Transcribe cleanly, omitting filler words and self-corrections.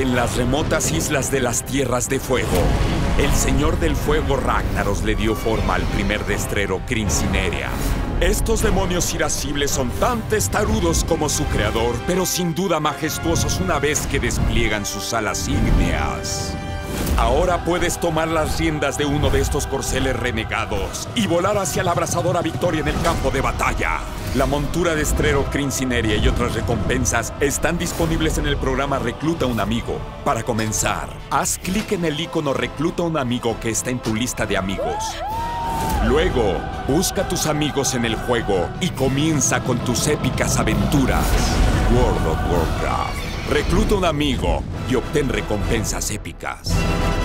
En las remotas islas de las Tierras de Fuego, el Señor del Fuego Ragnaros le dio forma al primer destrero Crinzineria. Estos demonios irascibles son tan testarudos como su creador, pero sin duda majestuosos una vez que despliegan sus alas ígneas. Ahora puedes tomar las riendas de uno de estos corceles renegados y volar hacia la abrasadora victoria en el campo de batalla. La montura de estrero Crinzineria y otras recompensas están disponibles en el programa Recluta un Amigo. Para comenzar, haz clic en el icono Recluta un Amigo que está en tu lista de amigos. Luego, busca a tus amigos en el juego y comienza con tus épicas aventuras. World of Warcraft. Recluta un amigo y obtén recompensas épicas.